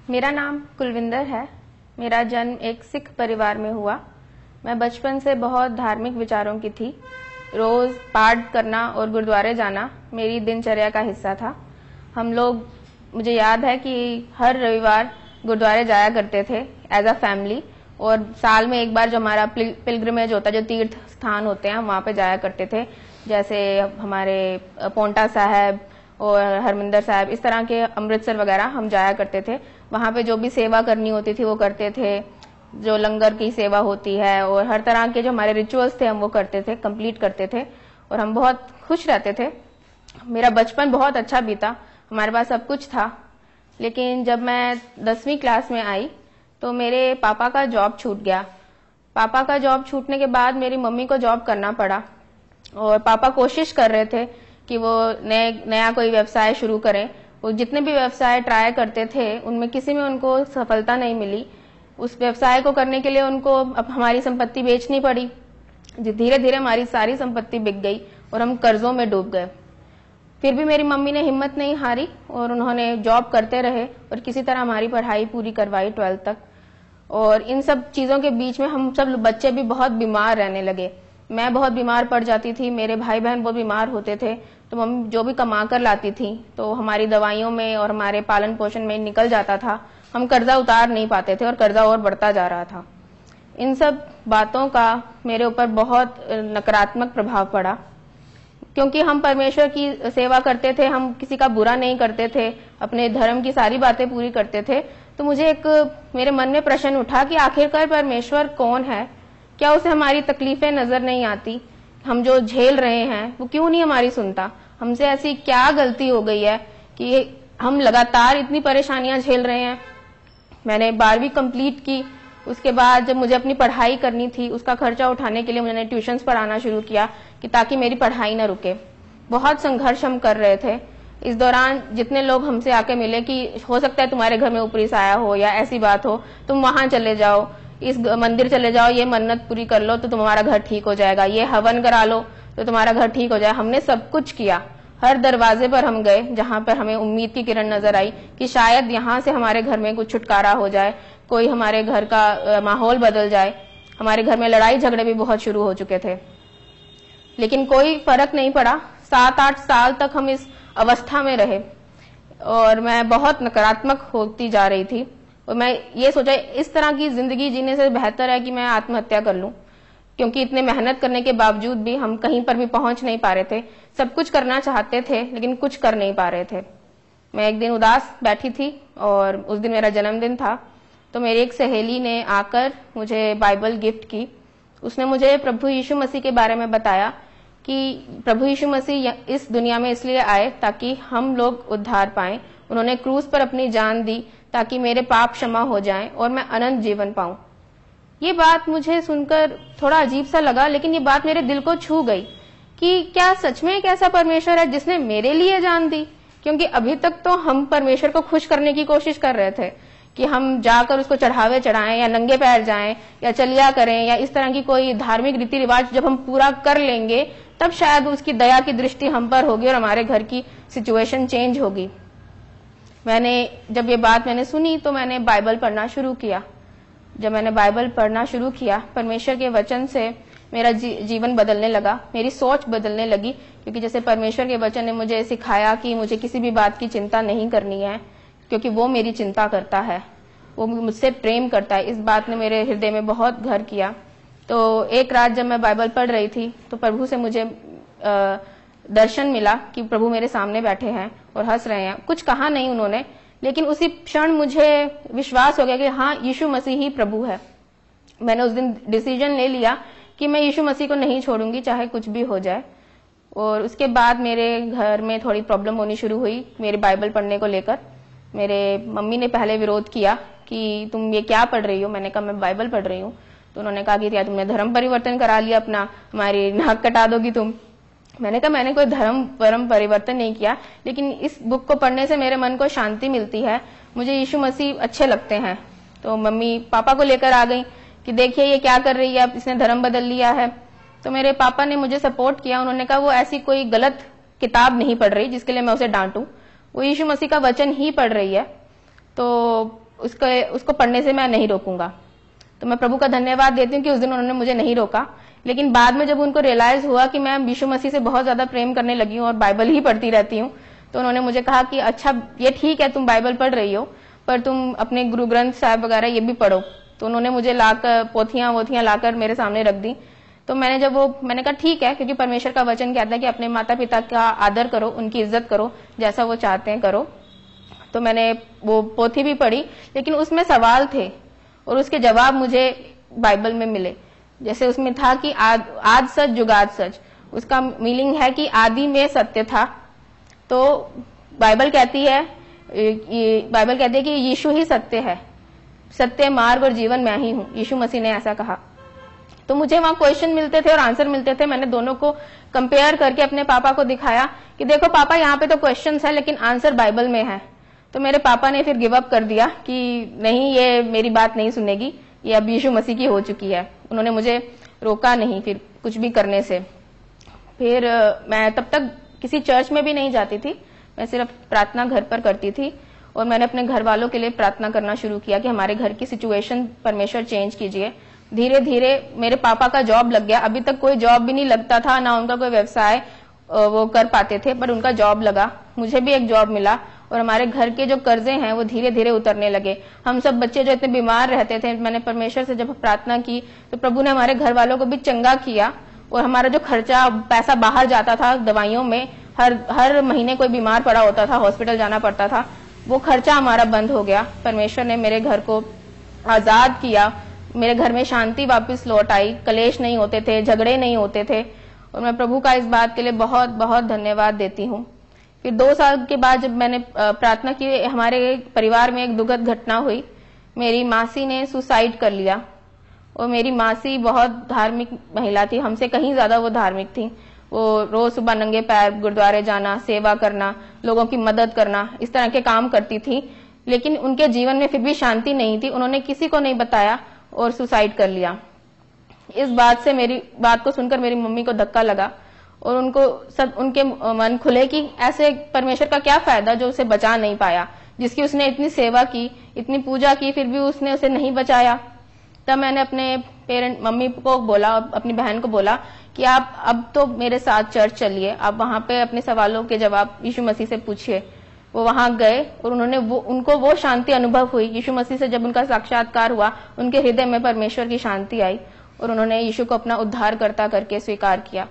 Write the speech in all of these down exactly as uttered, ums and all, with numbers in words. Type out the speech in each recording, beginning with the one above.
मेरा नाम कुलविंदर है। मेरा जन्म एक सिख परिवार में हुआ। मैं बचपन से बहुत धार्मिक विचारों की थी। रोज पाठ करना और गुरुद्वारे जाना मेरी दिनचर्या का हिस्सा था। हम लोग, मुझे याद है कि हर रविवार गुरुद्वारे जाया करते थे एज अ फैमिली, और साल में एक बार जो हमारा पिलग्रिमेज होता है, जो तीर्थ स्थान होते हैं, हम वहाँ पे जाया करते थे। जैसे हमारे पोंटा साहब और हरमिंदर साहब, इस तरह के, अमृतसर वगैरह हम जाया करते थे। वहाँ पे जो भी सेवा करनी होती थी वो करते थे, जो लंगर की सेवा होती है और हर तरह के जो हमारे रिचुअल्स थे हम वो करते थे, कंप्लीट करते थे, और हम बहुत खुश रहते थे। मेरा बचपन बहुत अच्छा बीता, हमारे पास सब कुछ था। लेकिन जब मैं दसवीं क्लास में आई तो मेरे पापा का जॉब छूट गया। पापा का जॉब छूटने के बाद मेरी मम्मी को जॉब करना पड़ा, और पापा कोशिश कर रहे थे कि वो नए नया कोई व्यवसाय शुरू करें। वो जितने भी व्यवसाय ट्राई करते थे उनमें किसी में उनको सफलता नहीं मिली। उस व्यवसाय को करने के लिए उनको अब हमारी संपत्ति बेचनी पड़ी। धीरे धीरे हमारी सारी संपत्ति बिक गई और हम कर्जों में डूब गए। फिर भी मेरी मम्मी ने हिम्मत नहीं हारी और उन्होंने जॉब करते रहे और किसी तरह हमारी पढ़ाई पूरी करवाई ट्वेल्थ तक। और इन सब चीजों के बीच में हम सब बच्चे भी बहुत बीमार रहने लगे। मैं बहुत बीमार पड़ जाती थी, मेरे भाई बहन बहुत बीमार होते थे, तो मम्मी जो भी कमा कर लाती थी तो हमारी दवाइयों में और हमारे पालन पोषण में निकल जाता था। हम कर्जा उतार नहीं पाते थे और कर्जा और बढ़ता जा रहा था। इन सब बातों का मेरे ऊपर बहुत नकारात्मक प्रभाव पड़ा, क्योंकि हम परमेश्वर की सेवा करते थे, हम किसी का बुरा नहीं करते थे, अपने धर्म की सारी बातें पूरी करते थे। तो मुझे एक मेरे मन में प्रश्न उठा कि आखिरकार परमेश्वर कौन है? क्या उसे हमारी तकलीफें नजर नहीं आती? हम जो झेल रहे हैं वो क्यों नहीं हमारी सुनता? हमसे ऐसी क्या गलती हो गई है कि हम लगातार इतनी परेशानियां झेल रहे हैं? मैंने बारहवीं कंप्लीट की। उसके बाद जब मुझे अपनी पढ़ाई करनी थी, उसका खर्चा उठाने के लिए मैंने ट्यूशंस पढ़ाना शुरू किया कि ताकि मेरी पढ़ाई ना रुके। बहुत संघर्ष हम कर रहे थे। इस दौरान जितने लोग हमसे आके मिले कि हो सकता है तुम्हारे घर में ऊपरी साया हो या ऐसी बात हो, तुम वहां चले जाओ, इस मंदिर चले जाओ, ये मन्नत पूरी कर लो तो तुम्हारा घर ठीक हो जाएगा, ये हवन करा लो तो तुम्हारा घर ठीक हो जाए। हमने सब कुछ किया। हर दरवाजे पर हम गए जहां पर हमें उम्मीद की किरण नजर आई कि शायद यहाँ से हमारे घर में कुछ छुटकारा हो जाए, कोई हमारे घर का माहौल बदल जाए। हमारे घर में लड़ाई झगड़े भी बहुत शुरू हो चुके थे, लेकिन कोई फर्क नहीं पड़ा। सात आठ साल तक हम इस अवस्था में रहे और मैं बहुत नकारात्मक होती जा रही थी। और मैं ये सोचा इस तरह की जिंदगी जीने से बेहतर है कि मैं आत्महत्या कर लूं, क्योंकि इतने मेहनत करने के बावजूद भी हम कहीं पर भी पहुंच नहीं पा रहे थे। सब कुछ करना चाहते थे लेकिन कुछ कर नहीं पा रहे थे। मैं एक दिन उदास बैठी थी और उस दिन मेरा जन्मदिन था, तो मेरी एक सहेली ने आकर मुझे बाइबल गिफ्ट की। उसने मुझे प्रभु यीशु मसीह के बारे में बताया कि प्रभु यीशु मसीह इस दुनिया में इसलिए आए ताकि हम लोग उद्धार पाएं। उन्होंने क्रूस पर अपनी जान दी ताकि मेरे पाप क्षमा हो जाएं और मैं अनंत जीवन पाऊं। ये बात मुझे सुनकर थोड़ा अजीब सा लगा, लेकिन ये बात मेरे दिल को छू गई कि क्या सच में एक ऐसा परमेश्वर है जिसने मेरे लिए जान दी? क्योंकि अभी तक तो हम परमेश्वर को खुश करने की कोशिश कर रहे थे कि हम जाकर उसको चढ़ावे चढ़ाएं या नंगे पैर जाएं या चलिया करें या इस तरह की कोई धार्मिक रीति रिवाज जब हम पूरा कर लेंगे तब शायद उसकी दया की दृष्टि हम पर होगी और हमारे घर की सिचुएशन चेंज होगी। मैंने जब ये बात मैंने सुनी तो मैंने बाइबल पढ़ना शुरू किया। जब मैंने बाइबल पढ़ना शुरू किया, परमेश्वर के वचन से मेरा जी, जीवन बदलने लगा, मेरी सोच बदलने लगी। क्योंकि जैसे परमेश्वर के वचन ने मुझे सिखाया कि मुझे किसी भी बात की चिंता नहीं करनी है, क्योंकि वो मेरी चिंता करता है, वो मुझसे प्रेम करता है। इस बात ने मेरे हृदय में बहुत घर किया। तो एक रात जब मैं बाइबल पढ़ रही थी तो प्रभु से मुझे आ, दर्शन मिला कि प्रभु मेरे सामने बैठे हैं और हंस रहे हैं। कुछ कहा नहीं उन्होंने, लेकिन उसी क्षण मुझे विश्वास हो गया कि हाँ, यीशु मसीह ही प्रभु है। मैंने उस दिन डिसीजन ले लिया कि मैं यीशु मसीह को नहीं छोड़ूंगी चाहे कुछ भी हो जाए। और उसके बाद मेरे घर में थोड़ी प्रॉब्लम होनी शुरू हुई मेरे बाइबल पढ़ने को लेकर। मेरे मम्मी ने पहले विरोध किया कि तुम ये क्या पढ़ रही हो? मैंने कहा मैं बाइबल पढ़ रही हूँ। तो उन्होंने कहा कि क्या तुमने धर्म परिवर्तन करा लिया अपना, हमारी नाक कटा दोगी तुम? मैंने कहा मैंने कोई धर्म परम परिवर्तन नहीं किया, लेकिन इस बुक को पढ़ने से मेरे मन को शांति मिलती है, मुझे यीशु मसीह अच्छे लगते हैं। तो मम्मी पापा को लेकर आ गई कि देखिए ये क्या कर रही है, अब इसने धर्म बदल लिया है। तो मेरे पापा ने मुझे सपोर्ट किया। उन्होंने कहा वो ऐसी कोई गलत किताब नहीं पढ़ रही जिसके लिए मैं उसे डांटूं, वो यीशु मसीह का वचन ही पढ़ रही है। तो उसको उसको पढ़ने से मैं नहीं रोकूंगा। तो मैं प्रभु का धन्यवाद देती हूँ कि उस दिन उन्होंने मुझे नहीं रोका। लेकिन बाद में जब उनको रियलाइज हुआ कि मैं यीशु मसीह से बहुत ज्यादा प्रेम करने लगी हूँ और बाइबल ही पढ़ती रहती हूँ, तो उन्होंने मुझे कहा कि अच्छा ये ठीक है तुम बाइबल पढ़ रही हो, पर तुम अपने गुरु ग्रंथ साहब वगैरह ये भी पढ़ो। तो उन्होंने मुझे लाकर पोथियां वोथियां लाकर मेरे सामने रख दी। तो मैंने जब वो मैंने कहा ठीक है, क्योंकि परमेश्वर का वचन कहता है कि अपने माता पिता का आदर करो, उनकी इज्जत करो, जैसा वो चाहते हैं करो। तो मैंने वो पोथी भी पढ़ी, लेकिन उसमें सवाल थे और उसके जवाब मुझे बाइबल में मिले। जैसे उसमें था कि आद, आद सच जुगाद सच, उसका मीनिंग है कि आदि में सत्य था। तो बाइबल कहती है बाइबल कहती है कि यीशु ही सत्य है, सत्य मार्ग और जीवन मैं ही हूं, यीशु मसीह ने ऐसा कहा। तो मुझे वहां क्वेश्चन मिलते थे और आंसर मिलते थे। मैंने दोनों को कंपेयर करके अपने पापा को दिखाया कि देखो पापा, यहाँ पे तो क्वेश्चंस है लेकिन आंसर बाइबल में है। तो मेरे पापा ने फिर गिव अप कर दिया कि नहीं, ये मेरी बात नहीं सुनेगी, ये अब यीशु मसीह की हो चुकी है। उन्होंने मुझे रोका नहीं फिर कुछ भी करने से। फिर मैं तब तक किसी चर्च में भी नहीं जाती थी, मैं सिर्फ प्रार्थना घर पर करती थी। और मैंने अपने घर वालों के लिए प्रार्थना करना शुरू किया कि हमारे घर की सिचुएशन परमेश्वर चेंज कीजिए। धीरे धीरे मेरे पापा का जॉब लग गया। अभी तक कोई जॉब भी नहीं लगता था, ना उनका कोई व्यवसाय वो कर पाते थे, पर उनका जॉब लगा, मुझे भी एक जॉब मिला और हमारे घर के जो कर्जे हैं वो धीरे धीरे उतरने लगे। हम सब बच्चे जो इतने बीमार रहते थे, मैंने परमेश्वर से जब प्रार्थना की तो प्रभु ने हमारे घर वालों को भी चंगा किया। और हमारा जो खर्चा पैसा बाहर जाता था दवाइयों में, हर हर महीने कोई बीमार पड़ा होता था, हॉस्पिटल जाना पड़ता था, वो खर्चा हमारा बंद हो गया। परमेश्वर ने मेरे घर को आजाद किया, मेरे घर में शांति वापस लौट आई, कलेश नहीं होते थे, झगड़े नहीं होते थे। और मैं प्रभु का इस बात के लिए बहुत बहुत धन्यवाद देती हूँ। फिर दो साल के बाद जब मैंने प्रार्थना की, हमारे परिवार में एक दुखद घटना हुई। मेरी मासी ने सुसाइड कर लिया। और मेरी मासी बहुत धार्मिक महिला थी, हमसे कहीं ज्यादा वो धार्मिक थी। वो रोज सुबह नंगे पैर गुरुद्वारे जाना, सेवा करना, लोगों की मदद करना, इस तरह के काम करती थी। लेकिन उनके जीवन में फिर भी शांति नहीं थी। उन्होंने किसी को नहीं बताया और सुसाइड कर लिया। इस बात से मेरी बात को सुनकर मेरी मम्मी को धक्का लगा और उनको सब उनके मन खुले कि ऐसे परमेश्वर का क्या फायदा जो उसे बचा नहीं पाया, जिसकी उसने इतनी सेवा की, इतनी पूजा की, फिर भी उसने उसे नहीं बचाया। तब मैंने अपने पेरेंट मम्मी को बोला, अपनी बहन को बोला कि आप अब तो मेरे साथ चर्च चलिए, आप वहां पे अपने सवालों के जवाब यीशु मसीह से पूछिए। वो वहां गए और उन्होंने वो उनको वो शांति अनुभव हुई। यीशु मसीह से जब उनका साक्षात्कार हुआ, उनके हृदय में परमेश्वर की शांति आई और उन्होंने यीशु को अपना उद्धारकर्ता करके स्वीकार किया।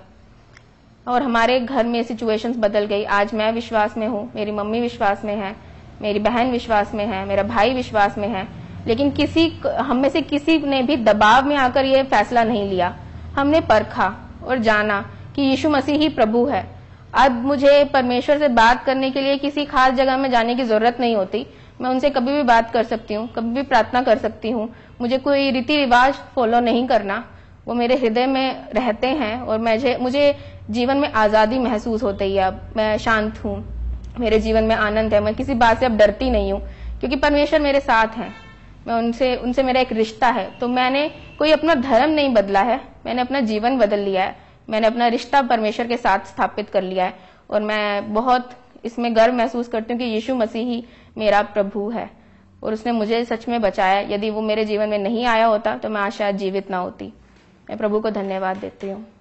और हमारे घर में सिचुएशंस बदल गई। आज मैं विश्वास में हूँ, मेरी मम्मी विश्वास में है, मेरी बहन विश्वास में है, मेरा भाई विश्वास में है। लेकिन किसी हम में से किसी ने भी दबाव में आकर ये फैसला नहीं लिया। हमने परखा और जाना कि यीशु मसीह ही प्रभु है। अब मुझे परमेश्वर से बात करने के लिए किसी खास जगह में जाने की जरूरत नहीं होती। मैं उनसे कभी भी बात कर सकती हूँ, कभी भी प्रार्थना कर सकती हूँ। मुझे कोई रीति रिवाज फॉलो नहीं करना, वो मेरे हृदय में रहते हैं और मुझे मुझे जीवन में आजादी महसूस होती है। अब मैं शांत हूँ, मेरे जीवन में आनंद है, मैं किसी बात से अब डरती नहीं हूँ, क्योंकि परमेश्वर मेरे साथ हैं। मैं उनसे उनसे मेरा एक रिश्ता है। तो मैंने कोई अपना धर्म नहीं बदला है, मैंने अपना जीवन बदल लिया है। मैंने अपना रिश्ता परमेश्वर के साथ स्थापित कर लिया है और मैं बहुत इसमें गर्व महसूस करती हूँ कि यीशु मसीह ही मेरा प्रभु है और उसने मुझे सच में बचाया। यदि वो मेरे जीवन में नहीं आया होता तो मैं आज शायद जीवित ना होती। मैं प्रभु को धन्यवाद देती हूँ।